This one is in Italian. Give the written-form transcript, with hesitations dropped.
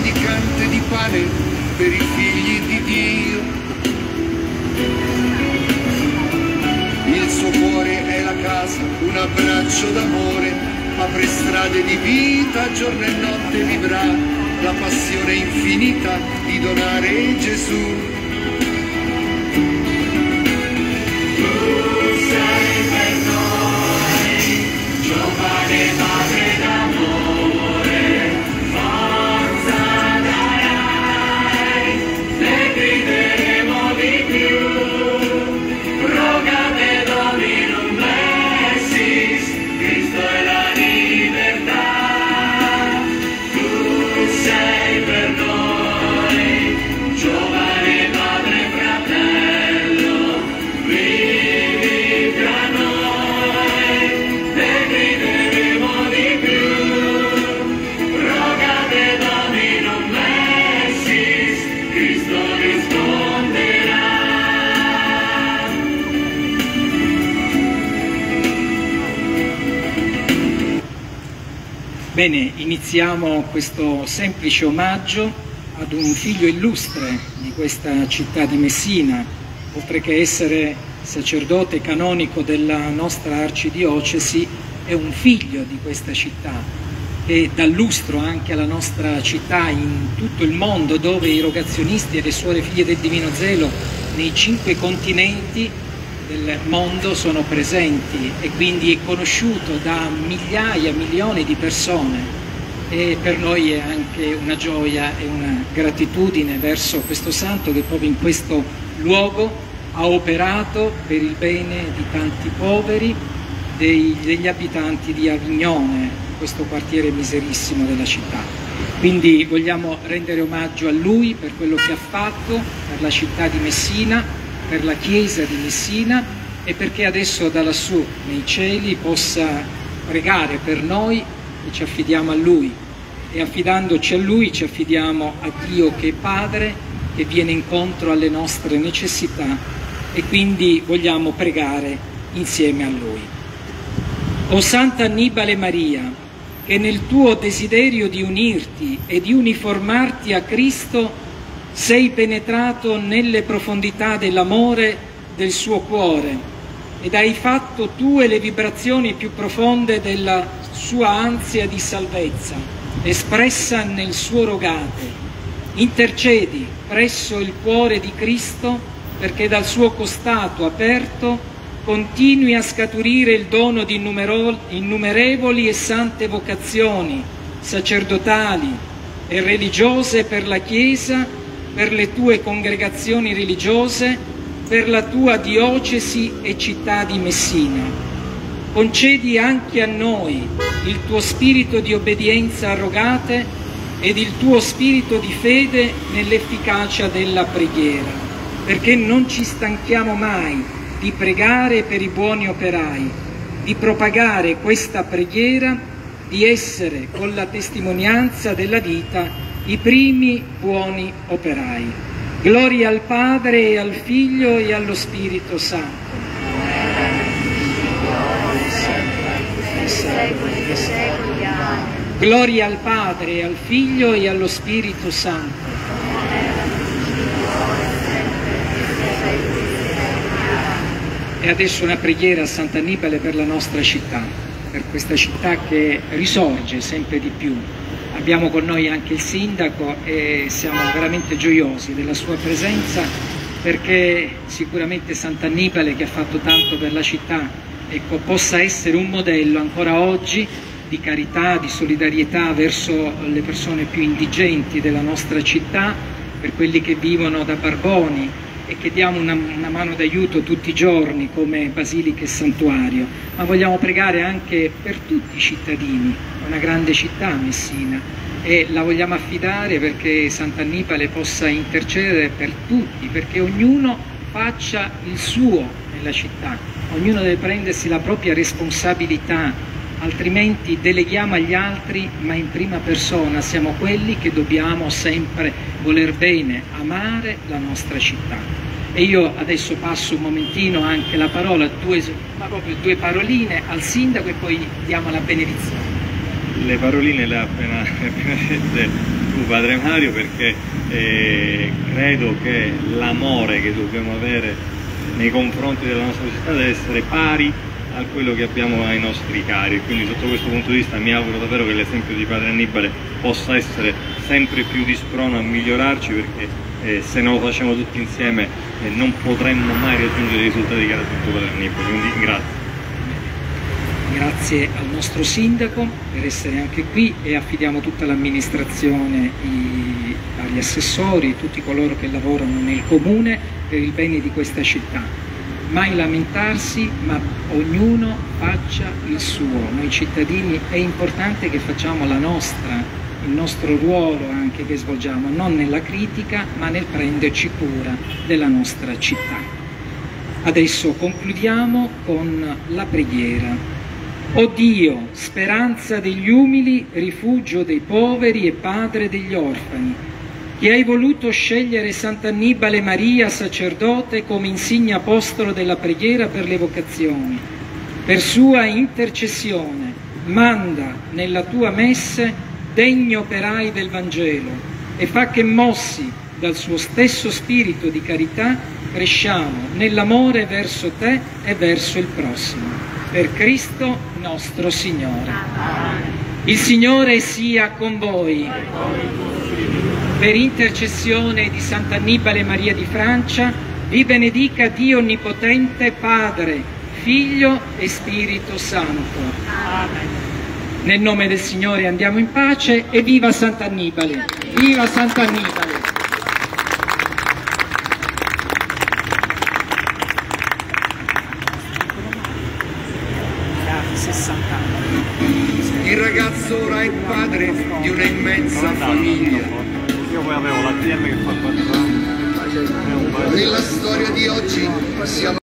mendicante di pane per i figli di Dio. Il suo cuore è la casa, un abbraccio d'amore, apre strade di vita, giorno e notte vivrà la passione infinita di donare Gesù. Giovane madre d'amore, forza darai, ne grideremo di più, rogate Dominum Blessis, Cristo è la libertà, tu sei per noi, giovane madre fratello, vivi tra noi. Bene, iniziamo questo semplice omaggio ad un figlio illustre di questa città di Messina, oltre che essere sacerdote canonico della nostra arcidiocesi, è un figlio di questa città e dà lustro anche alla nostra città in tutto il mondo, dove i rogazionisti e le suore figlie del Divino Zelo nei 5 continenti del mondo sono presenti e quindi è conosciuto da migliaia, milioni di persone, e per noi è anche una gioia e una gratitudine verso questo santo che proprio in questo luogo ha operato per il bene di tanti poveri, degli abitanti di Avignone, questo quartiere miserissimo della città. Quindi vogliamo rendere omaggio a lui per quello che ha fatto per la città di Messina, per la Chiesa di Messina, e perché adesso da lassù nei cieli possa pregare per noi, e ci affidiamo a Lui, e affidandoci a Lui ci affidiamo a Dio che è Padre, che viene incontro alle nostre necessità, e quindi vogliamo pregare insieme a Lui. O Santa Annibale Maria, che nel tuo desiderio di unirti e di uniformarti a Cristo sei penetrato nelle profondità dell'amore del suo cuore ed hai fatto tue le vibrazioni più profonde della sua ansia di salvezza, espressa nel suo rogate. Intercedi presso il cuore di Cristo perché dal suo costato aperto continui a scaturire il dono di innumerevoli e sante vocazioni sacerdotali e religiose per la Chiesa, per le tue congregazioni religiose, per la tua diocesi e città di Messina. Concedi anche a noi il tuo spirito di obbedienza arrogate ed il tuo spirito di fede nell'efficacia della preghiera, perché non ci stanchiamo mai di pregare per i buoni operai, di propagare questa preghiera, di essere con la testimonianza della vita i primi buoni operai. Gloria al Padre e al Figlio e allo Spirito Santo. Gloria al Padre e al Figlio e allo Spirito Santo. E adesso una preghiera a Sant'Annibale per la nostra città, per questa città che risorge sempre di più. Abbiamo con noi anche il sindaco e siamo veramente gioiosi della sua presenza, perché sicuramente Sant'Annibale, che ha fatto tanto per la città, ecco, possa essere un modello ancora oggi di carità, di solidarietà verso le persone più indigenti della nostra città, per quelli che vivono da barboni, e che diamo una mano d'aiuto tutti i giorni come Basilica e Santuario, ma vogliamo pregare anche per tutti i cittadini. È una grande città Messina e la vogliamo affidare perché Sant'Annibale possa intercedere per tutti, perché ognuno faccia il suo nella città, ognuno deve prendersi la propria responsabilità, altrimenti deleghiamo agli altri, ma in prima persona siamo quelli che dobbiamo sempre voler bene, amare la nostra città. E io adesso passo un momentino anche la parola, proprio due paroline al sindaco e poi diamo la benedizione. Le paroline le ha appena dette tu, Padre Mario, perché credo che l'amore che dobbiamo avere nei confronti della nostra società deve essere pari a quello che abbiamo ai nostri cari, quindi sotto questo punto di vista mi auguro davvero che l'esempio di Padre Annibale possa essere sempre più di sprono a migliorarci, perché se non lo facciamo tutti insieme non potremmo mai raggiungere i risultati che ha raggiunto Padre Annibale, quindi grazie. Grazie al nostro sindaco per essere anche qui, e affidiamo tutta l'amministrazione, i vari assessori, tutti coloro che lavorano nel comune per il bene di questa città. Mai lamentarsi, ma ognuno faccia il suo. Noi cittadini è importante che facciamo la nostra, il nostro ruolo anche che svolgiamo, non nella critica ma nel prenderci cura della nostra città. Adesso concludiamo con la preghiera. O Dio, speranza degli umili, rifugio dei poveri e padre degli orfani, che hai voluto scegliere Sant'Annibale Maria, sacerdote, come insigne apostolo della preghiera per le vocazioni, per sua intercessione, manda nella tua messe degni operai del Vangelo e fa che, mossi dal suo stesso spirito di carità, cresciamo nell'amore verso te e verso il prossimo. Per Cristo nostro Signore. Il Signore sia con voi. Per intercessione di Sant'Annibale Maria di Francia, vi benedica Dio Onnipotente, Padre, Figlio e Spirito Santo. Nel nome del Signore andiamo in pace e viva Sant'Annibale! Viva Sant'Annibale! 60 anni. Il ragazzo ora è padre di una immensa famiglia. Io poi avevo la TM che fa 4 anni. Nella storia di oggi siamo